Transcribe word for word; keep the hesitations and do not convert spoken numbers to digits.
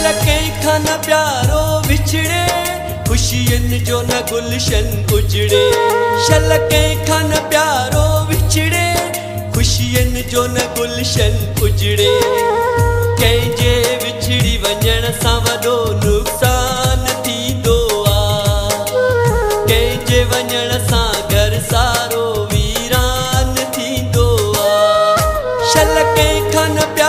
कंहिंखां न प्यारो विछड़े खुशियनि जो न गुलशन उजड़े शल कंहिंखां न प्यारो विछड़े खुशियनि जो न गुलशन उजड़े कंहिंजे विछड़ी वञण सां वॾो नुक़सान थींदो आहे कंहिंजे वञण सां घर सारो वीरान थींदो आहे शल कंहिंखां न प्यारो